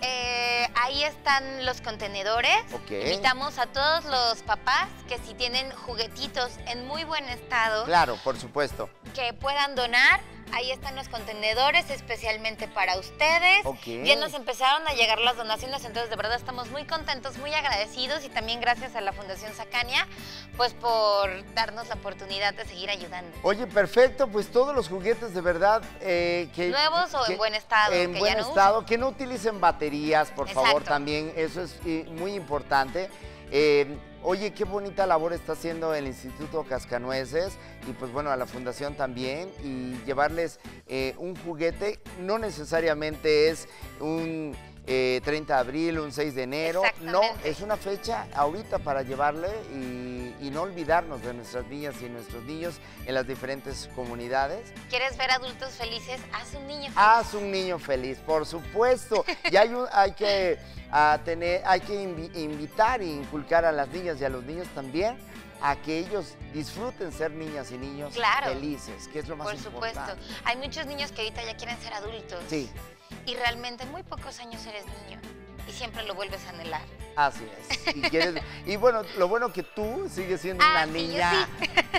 Eh, ahí están los contenedores. Ok. Invitamos a todos los papás que si tienen juguetitos en muy buen estado, Claro, por supuesto. que puedan donar. Ahí están los contenedores especialmente para ustedes. Ok. Ya nos empezaron a llegar las donaciones, entonces de verdad estamos muy contentos, muy agradecidos y también gracias a la Fundación Sacania, pues por darnos la oportunidad de seguir ayudando. Oye, perfecto, pues todos los juguetes de verdad eh, que... ¿Nuevos o en que- buen estado? En que buen ya no estado, que no utilicen baterías, por favor, Exacto. también, eso es eh, muy importante. Eh, oye, qué bonita labor está haciendo el Instituto Cascanueces y pues bueno, a la Fundación también, y llevarles eh, un juguete, no necesariamente es un eh, treinta de abril, un seis de enero, no, Exactamente. es una fecha ahorita para llevarle y, y no olvidarnos de nuestras niñas y nuestros niños en las diferentes comunidades. ¿Quieres ver adultos felices? Haz un niño feliz. Haz un niño feliz, por supuesto. Y hay, un- hay que, ah, tener, hay que invi- invitar e inculcar a las niñas y a los niños también a que ellos disfruten ser niñas y niños Claro. felices, que es lo más Por supuesto. importante. Hay muchos niños que ahorita ya quieren ser adultos. Sí, Y realmente en muy pocos años eres niño. Y siempre lo vuelves a anhelar. así es. Y, quieres- y bueno, lo bueno que tú sigues siendo Ah, una sí, yo niña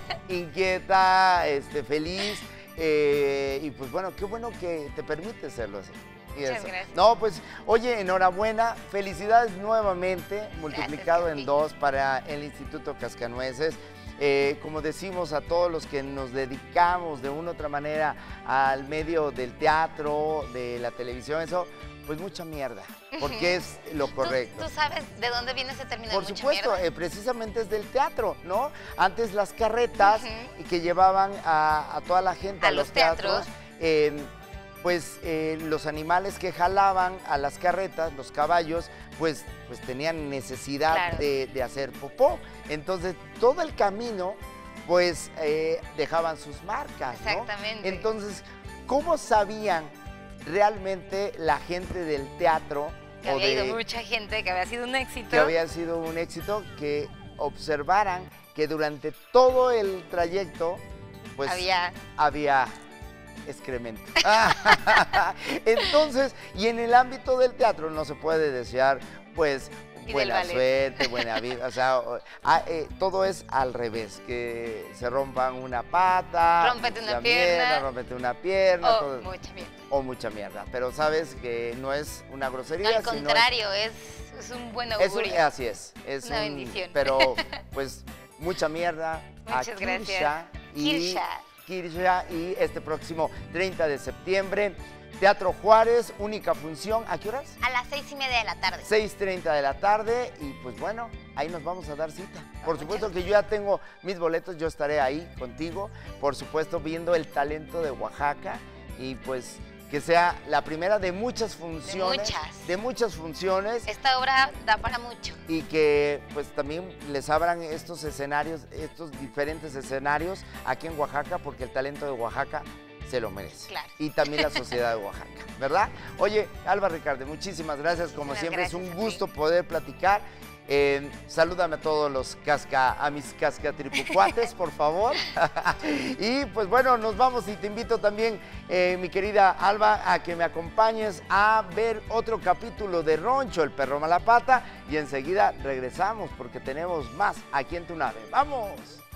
inquieta, este, feliz. eh, y pues bueno, qué bueno que te permite serlo así. Y Muchas eso. gracias. No, pues, oye, enhorabuena, felicidades nuevamente, multiplicado en Capi. dos para el Instituto Cascanueces. Eh, como decimos a todos los que nos dedicamos de una u otra manera al medio del teatro, de la televisión, eso, pues mucha mierda, porque es lo ¿Tú- correcto. ¿Tú, sabes de dónde viene ese término? Por de mucha supuesto, mierda? eh, precisamente es del teatro, ¿no? Antes las carretas Ujú. y que llevaban a, a toda la gente a, A los teatros. eh, pues eh, los animales que jalaban a las carretas, los caballos, pues, pues tenían necesidad Claro. de, de hacer popó. Entonces, todo el camino, pues eh, dejaban sus marcas, ¿no? Exactamente. Entonces, ¿cómo sabían realmente la gente del teatro Que o había ido de- mucha gente, que había sido un éxito. que había sido un éxito, que observaran que durante todo el trayecto, pues Había... había excremento. Entonces, y en el ámbito del teatro no se puede desear, pues, Y del buena ballet. suerte, buena vida, o sea, o- ah, eh, todo es al revés, que se rompan una pata, Rómpete una mucha pierna. mierda, rómpete una pierna, Oh, todo- mucha mierda. o mucha mierda, pero sabes que no es una grosería, Al sino es- contrario, es, es un buen es un- augurio. así es. Es Una un- bendición. Pero, pues, mucha mierda. a Muchas gracias. Kirsha y, Kirsha. Kirsha, y este próximo treinta de septiembre, Teatro Juárez, única función. ¿A qué horas? A las seis y media de la tarde. seis treinta de la tarde. Y pues bueno, ahí nos vamos a dar cita. Por Muchas supuesto que yo ya tengo mis boletos, yo estaré ahí contigo. Por supuesto, viendo el talento de Oaxaca. Y pues que sea la primera de muchas funciones. muchas. De muchas funciones. Esta obra da para mucho. Y que pues también les abran estos escenarios, estos diferentes escenarios aquí en Oaxaca, porque el talento de Oaxaca se lo merece. Claro. Y también la sociedad de Oaxaca, ¿verdad? Oye, Alba Ricardo, muchísimas gracias. Como Muchísimas siempre, es gracias un a ti. gusto poder platicar. Eh, salúdame a todos los casca, a mis casca tripucuates, por favor. Y pues bueno, nos vamos y te invito también, eh, mi querida Alba, a que me acompañes a ver otro capítulo de Roncho, el perro Malapata, y enseguida regresamos porque tenemos más aquí en tu nave. ¡Vamos!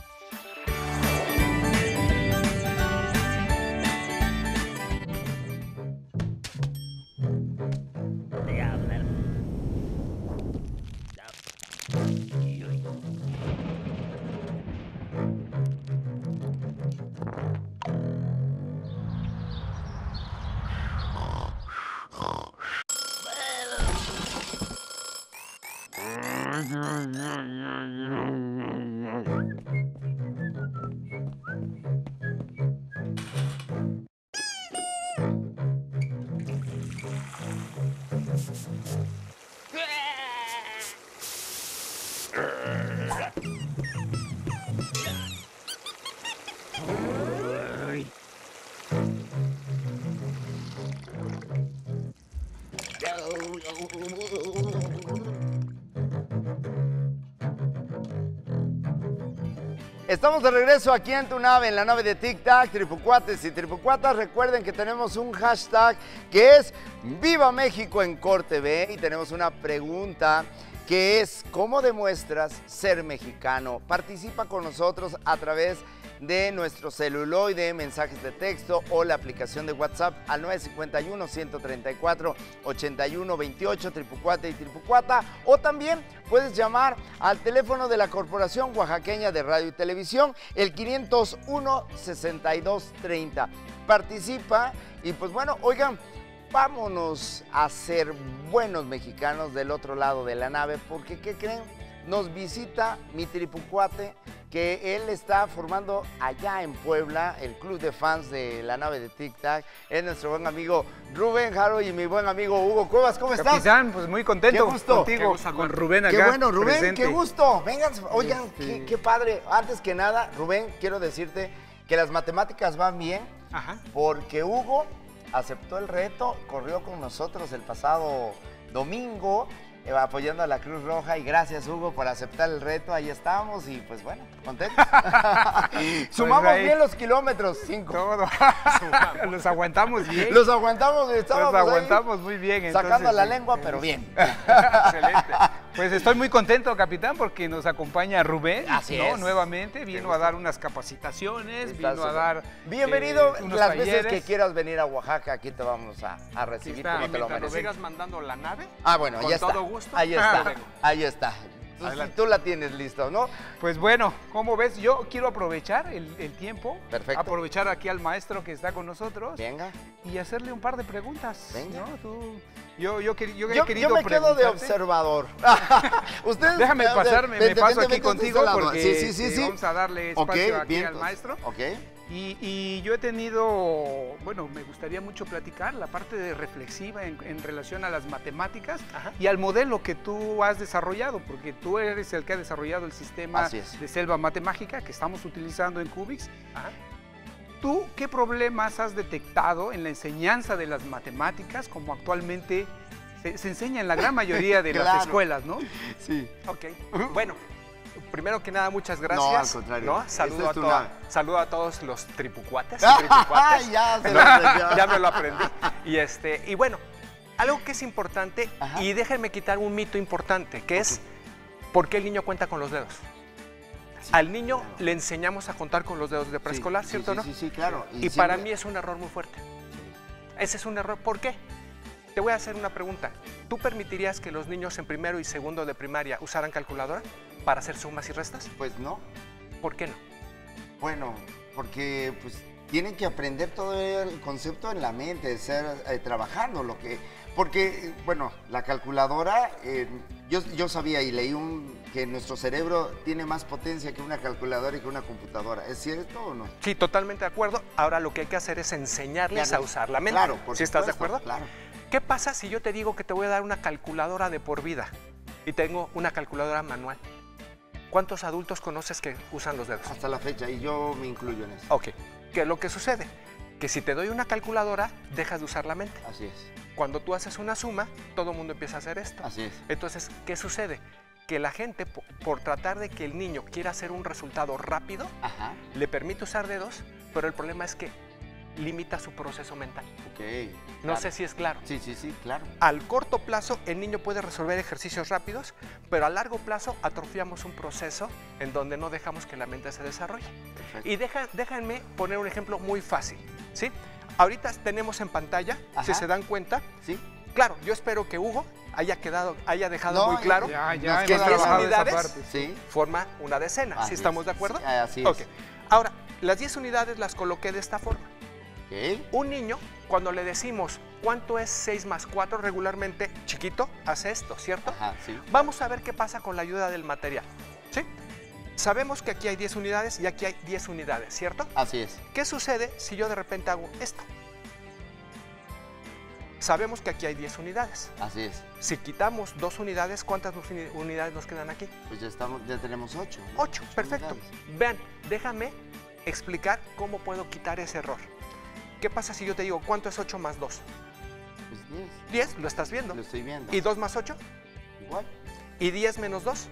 Estamos de regreso aquí en tu nave, en la nave de Tic Tac, tripucuates y tripucuatas. Recuerden que tenemos un hashtag que es Viva México en Cor T V y tenemos una pregunta que es ¿cómo demuestras ser mexicano? Participa con nosotros a través de nuestro celuloide, mensajes de texto o la aplicación de WhatsApp al nueve cinco uno, uno tres cuatro, ocho uno dos ocho, tripucuate y tripucuata, o también puedes llamar al teléfono de la Corporación Oaxaqueña de Radio y Televisión, el quinientos uno, sesenta y dos treinta. Participa y pues bueno, oigan, vámonos a ser buenos mexicanos del otro lado de la nave, porque ¿qué creen? Nos visita mi tripucuate, que él está formando allá en Puebla, el club de fans de la nave de Tic Tac. Es nuestro buen amigo Rubén Jaro y mi buen amigo Hugo Cuevas. ¿Cómo estás? Capitán, pues muy contento qué gusto. contigo, Qué gusto, con Rubén acá Qué bueno, Rubén, presente. qué gusto. Vengan, oigan, Este... qué, qué padre. Antes que nada, Rubén, quiero decirte que las matemáticas van bien. Ajá. Porque Hugo aceptó el reto, corrió con nosotros el pasado domingo, eh, apoyando a la Cruz Roja, y gracias, Hugo, por aceptar el reto. Ahí estamos y pues bueno, contentos. Sumamos pues ahí, bien los kilómetros, cinco. Todo. Los aguantamos bien. Los aguantamos, estábamos Los aguantamos muy bien. Sacando entonces, la lengua, pero bien. Excelente. Pues estoy muy contento, capitán, porque nos acompaña Rubén. Así ¿no? es. Nuevamente, vino a dar unas capacitaciones, Está vino a súper. dar... Bienvenido, eh, unos las talleres. veces que quieras venir a Oaxaca, aquí te vamos a, a recibir está, como te lo Mientras nos mereces. sigas mandando la nave, Ah, bueno, con ya está. todo gusto. Ahí yo está, vengo. ahí está. Tú, Adelante. tú la tienes listo, ¿no? Pues bueno, como ves, yo quiero aprovechar el, el tiempo, Perfecto. aprovechar aquí al maestro que está con nosotros Venga. y hacerle un par de preguntas. Venga. ¿no? Tú, yo, yo, quer- yo he Yo, querido yo me quedo de preguntarte- observador. Ustedes, Déjame a ver, pasarme, vente, me paso vente, aquí vente, contigo de este lado. porque Sí, sí, sí, eh, sí. vamos a darle Ok, espacio aquí bien, al pues, maestro. Ok. Y, y yo he tenido, bueno, me gustaría mucho platicar la parte de reflexiva en, en relación a las matemáticas Ajá. y al modelo que tú has desarrollado, porque tú eres el que ha desarrollado el sistema Así es. de selva matemática que estamos utilizando en Cubix. Ajá. ¿Tú qué problemas has detectado en la enseñanza de las matemáticas como actualmente se, se enseña en la gran mayoría de Claro. las escuelas, ¿no? Sí. Ok. Bueno, primero que nada, muchas gracias. No, al contrario. ¿no? Esta Saludo, es a tu toda- nave. saludo a todos los tripucuates. y tripucuates. ya se lo aprendió. Ya me lo aprendí. Y, este, y bueno, algo que es importante, Ajá. y déjenme quitar un mito importante, que es ¿por qué el niño cuenta con los dedos? Al niño claro. le enseñamos a contar con los dedos de preescolar, Sí, sí, ¿cierto o sí, no? Sí, sí, claro. Y, para siempre- mí es un error muy fuerte. Ese es un error. ¿Por qué? Te voy a hacer una pregunta. ¿Tú permitirías que los niños en primero y segundo de primaria usaran calculadora para hacer sumas y restas? Pues no. ¿Por qué no? Bueno, porque pues tienen que aprender todo el concepto en la mente, ser eh, trabajando lo que, porque eh, bueno, la calculadora, eh, yo, yo sabía y leí un, que nuestro cerebro tiene más potencia que una calculadora y que una computadora. ¿Es cierto o no? Sí, totalmente de acuerdo. Ahora lo que hay que hacer es enseñarles Claro. a usar la mente. Claro, por ¿Sí estás de supuesto, acuerdo? Claro. ¿Qué pasa si yo te digo que te voy a dar una calculadora de por vida y tengo una calculadora manual? ¿Cuántos adultos conoces que usan los dedos? Hasta la fecha, y yo me incluyo en eso. Ok. ¿Qué es lo que sucede? Que si te doy una calculadora, dejas de usar la mente. Así es, Cuando tú haces una suma, todo el mundo empieza a hacer esto. así es. Entonces, ¿qué sucede? que la gente, por, por tratar de que el niño quiera hacer un resultado rápido, Ajá. le permite usar dedos, pero el problema es que limita su proceso mental. Ok. No claro. sé si es claro. Sí, sí, sí, claro. Al corto plazo, el niño puede resolver ejercicios rápidos, pero a largo plazo atrofiamos un proceso en donde no dejamos que la mente se desarrolle. Perfecto. Y deja, déjenme poner un ejemplo muy fácil, ¿sí? Ahorita tenemos en pantalla, Ajá. si se dan cuenta, ¿Sí? claro, yo espero que Hugo haya, quedado, haya dejado No, muy claro Ya, Nos ya, queda hemos diez trabajado esa unidades. parte. Sí. forma una decena, Así ¿sí es. estamos de acuerdo? Sí, así es. Ok. Ahora, las diez unidades las coloqué de esta forma. Ok. Un niño, cuando le decimos cuánto es seis más cuatro, regularmente, chiquito, hace esto, ¿cierto? Ajá, sí. Vamos a ver qué pasa con la ayuda del material, ¿sí? Sabemos que aquí hay diez unidades y aquí hay diez unidades, ¿cierto? Así es. ¿Qué sucede si yo de repente hago esto? Sabemos que aquí hay diez unidades. Así es. Si quitamos dos unidades, ¿cuántas uni- unidades nos quedan aquí? Pues ya estamos, ya tenemos ocho. ¿no? Ocho, perfecto. unidades. Vean, déjame explicar cómo puedo quitar ese error. ¿Qué pasa si yo te digo cuánto es ocho más dos? Pues diez. diez, lo estás viendo. Lo estoy viendo. ¿Y dos más ocho? Igual. ¿Y diez menos dos?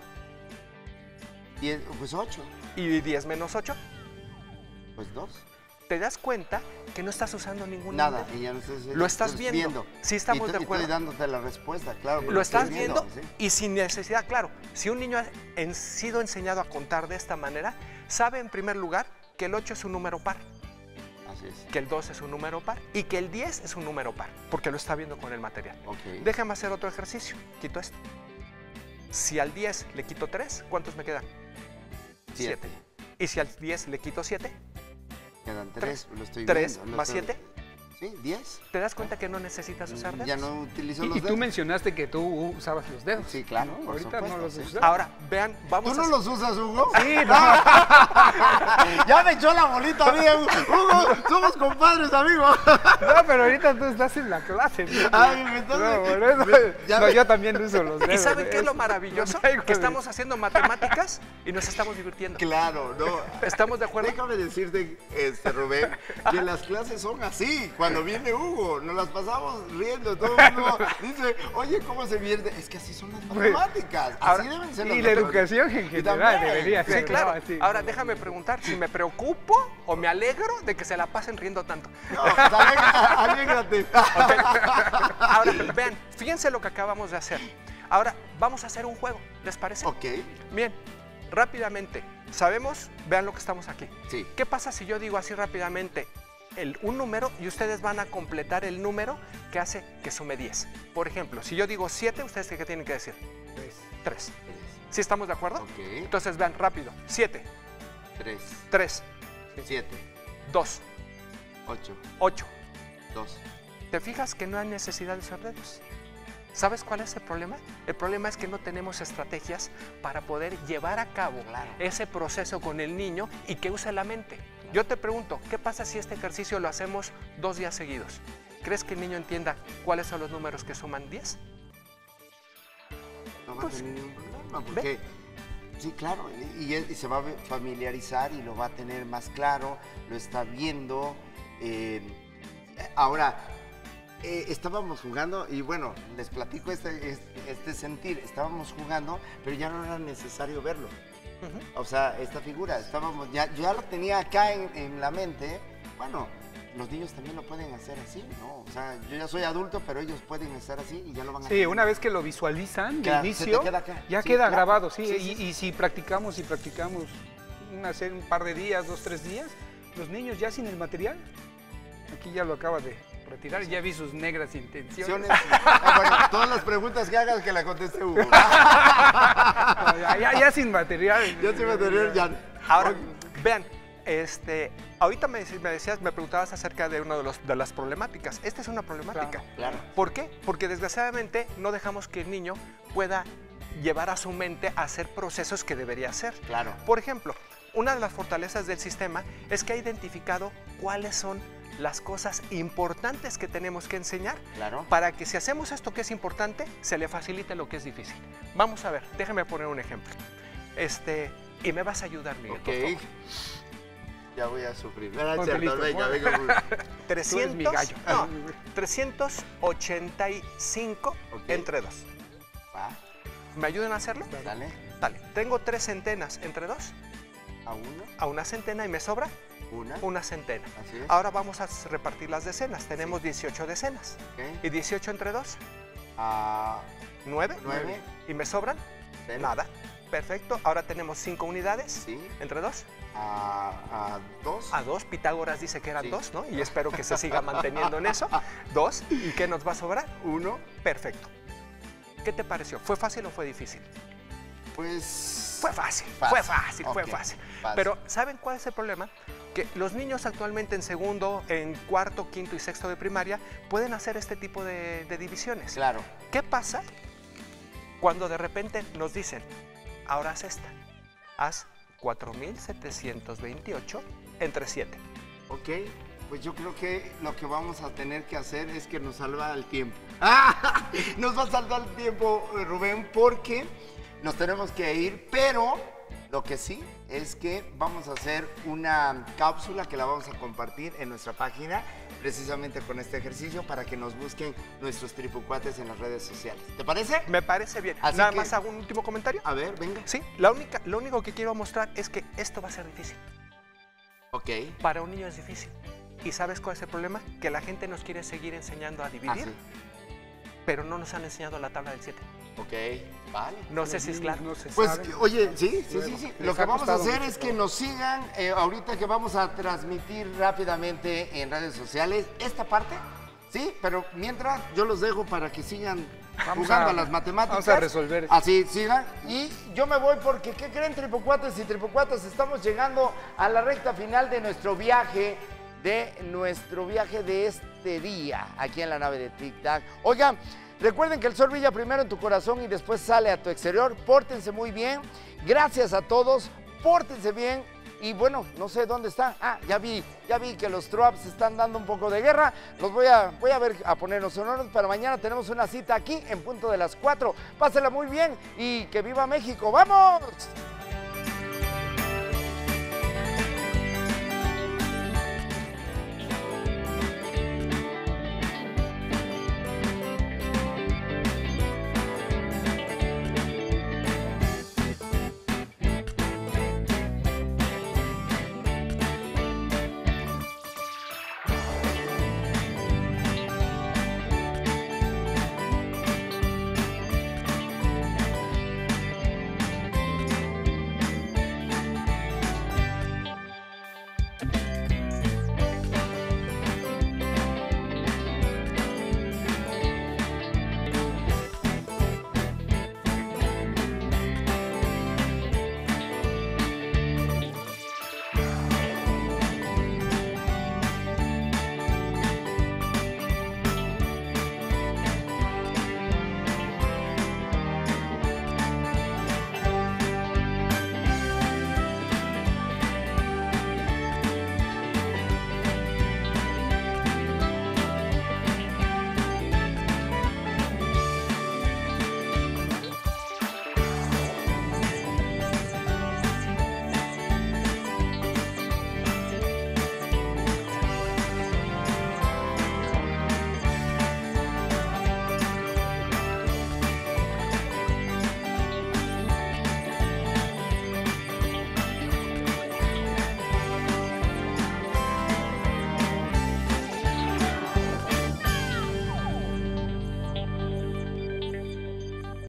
Diez, pues ocho. ¿Y diez menos ocho? Pues dos. ¿Te das cuenta que no estás usando ningún Nada. índice? Y ya lo estás, Lo estás estás viendo. Sí, estamos Y de estoy- acuerdo. Estoy dándote la respuesta, claro. que Lo estás estoy viendo ¿sí? y sin necesidad, claro. Si un niño ha en- sido enseñado a contar de esta manera, sabe en primer lugar que el ocho es un número par, Así es. que el dos es un número par y que el diez es un número par, porque lo está viendo con el material. Ok. Déjame hacer otro ejercicio. Quito esto. Si al diez le quito tres, ¿cuántos me quedan? Siete. Y si al diez le quito siete, Quedan tres. Lo estoy tres viendo. lo más estoy- siete, Sí, diez. ¿te das cuenta que no necesitas usar dedos? Ya no utilizo Y, los y tú dedos. mencionaste que tú usabas los dedos. Sí, claro, ¿no? por Ahorita no supuesto, los sí. usas. Ahora, vean, vamos ¿Tú no a... los usas, Hugo? Sí, no. Ya me echó la bolita a mí, Hugo. Somos compadres, amigo. No, pero ahorita tú estás en la clase. ¿no? Ay, entonces- No, por eso- Ya no, me- yo también uso los dedos. ¿Y saben ¿eh? qué es lo Es- maravilloso? no traigo Que de- estamos haciendo matemáticas y nos estamos divirtiendo. Claro, no. ¿Estamos de acuerdo? Déjame decirte, este, Rubén, que las clases son así. Cuando viene Hugo, nos las pasamos riendo. Todo el mundo dice, oye, ¿cómo se vierte? Es que así son las matemáticas. Así Ahora, deben ser las Y la matemáticas. educación en Y general también. debería Sí, ser. claro. ¿no? Sí. Ahora déjame preguntar si me preocupo o me alegro de que se la pasen riendo tanto. No, pues, alégrate. alégrate. Ahora, vean, fíjense lo que acabamos de hacer. Ahora, vamos a hacer un juego, ¿les parece? Ok, Bien, rápidamente, sabemos, vean lo que estamos aquí. sí. ¿Qué pasa si yo digo así rápidamente el, un número y ustedes van a completar el número que hace que sume diez? Por ejemplo, si yo digo siete, ¿ustedes qué tienen que decir? Tres. tres. ¿Sí estamos de acuerdo? Ok, Entonces vean, rápido. siete, tres, tres, siete, dos, ocho, ocho. dos. ¿Te fijas que no hay necesidad de usar dedos? ¿Sabes cuál es el problema? El problema es que no tenemos estrategias para poder llevar a cabo Claro. ese proceso con el niño y que use la mente. Yo te pregunto, ¿qué pasa si este ejercicio lo hacemos dos días seguidos? ¿Crees que el niño entienda cuáles son los números que suman diez? No va Pues, a tener ningún problema, porque sí, claro, y, y él- y se va a familiarizar y lo va a tener más claro, lo está viendo. eh, ahora, eh, estábamos jugando y bueno, les platico este, este, este sentir, estábamos jugando, pero ya no era necesario verlo. Ujú. O sea, esta figura, estábamos, ya, yo ya lo tenía acá en, en la mente. Bueno, los niños también lo pueden hacer así, ¿no? O sea, yo ya soy adulto, pero ellos pueden estar así y ya lo van a Sí, una vez que lo visualizan de Claro, se te inicio, queda acá. ya Sí, queda claro. grabado, sí. Sí, y, sí, sí. y si practicamos y practicamos una, serie- un par de días, dos, tres días, los niños ya sin el material, aquí ya lo acaba de retirar, ya vi sus negras intenciones. Ah, bueno, todas las preguntas que hagas que la conteste Hugo. No, ya, ya- ya sin material. Yo te voy a tener ya. Ahora, vean, este, ahorita me, dec- me decías, me preguntabas acerca de una de, los- de las problemáticas. Esta es una problemática. Claro. ¿Por qué? Porque desgraciadamente no dejamos que el niño pueda llevar a su mente a hacer procesos que debería hacer. Claro. Por ejemplo, una de las fortalezas del sistema es que ha identificado cuáles son las cosas importantes que tenemos que enseñar Claro. para que si hacemos esto que es importante, se le facilite lo que es difícil. Vamos a ver, déjame poner un ejemplo. Este, y me vas a ayudar, Miguel, Ok. por favor. Ya voy a sufrir. Ponte listo. Venga, venga. venga. trescientos, mi gallo. no, trescientos ochenta y cinco Ok. entre dos. Va. ¿Me ayudan a hacerlo? Dale. Dale. Tengo tres centenas entre dos. A uno. A una centena y me sobra Una. una centena. Así es. Ahora vamos a repartir las decenas. Tenemos dieciocho decenas. Ok. ¿Y dieciocho entre dos? A nueve. nueve. ¿Y me sobran? Cero. Nada. Perfecto. Ahora tenemos cinco unidades. Sí. ¿Entre dos? A, a dos. A dos. Pitágoras dice que eran Sí. dos, ¿no? Y espero que se siga manteniendo en eso. Dos. ¿Y qué nos va a sobrar? Uno. Perfecto. ¿Qué te pareció? ¿Fue fácil o fue difícil? Pues... Fue fácil, Fácil. fue fácil, fue Ok, fácil. fácil. Pero ¿saben cuál es el problema? Que los niños actualmente en segundo, en cuarto, quinto y sexto de primaria pueden hacer este tipo de, de divisiones. Claro. ¿Qué pasa cuando de repente nos dicen, ahora haz esta, haz cuatro mil setecientos veintiocho entre siete? Ok, pues yo creo que lo que vamos a tener que hacer es que nos salva el tiempo. ¡Ah! Nos va a salvar el tiempo, Rubén, porque nos tenemos que ir, pero lo que sí es que vamos a hacer una cápsula que la vamos a compartir en nuestra página, precisamente con este ejercicio, para que nos busquen nuestros tripucuates en las redes sociales. ¿Te parece? Me parece bien. Así Nada que- más hago un último comentario. A ver, venga. Sí, la única, lo único que quiero mostrar es que esto va a ser difícil. Ok. Para un niño es difícil. ¿Y sabes cuál es el problema? Que la gente nos quiere seguir enseñando a dividir, Así. pero no nos han enseñado la tabla del siete. Ok, vale. No sé si es claro. No se Pues, sabe. oye, sí, sí, sí, sí. Les Lo que ha vamos a costado hacer mucho es que trabajo. nos sigan eh, ahorita que vamos a transmitir rápidamente en redes sociales esta parte, ¿sí? Pero mientras yo los dejo para que sigan Vamos jugando a, a- las matemáticas. vamos a resolver esto. Así, sigan. Y yo me voy porque, ¿qué creen, tripucuates y tripucuatas? Estamos llegando a la recta final de nuestro viaje, de nuestro viaje de este día, aquí en la nave de Tic Tac. Oigan, recuerden que el sol brilla primero en tu corazón y después sale a tu exterior. Pórtense muy bien. Gracias a todos. Pórtense bien. Y bueno, no sé dónde están. Ah, ya vi, ya vi que los Troaps están dando un poco de guerra. Los voy a, voy a ver, a ponernos en orden. Para mañana tenemos una cita aquí en punto de las cuatro. Pásenla muy bien y que viva México. ¡Vamos!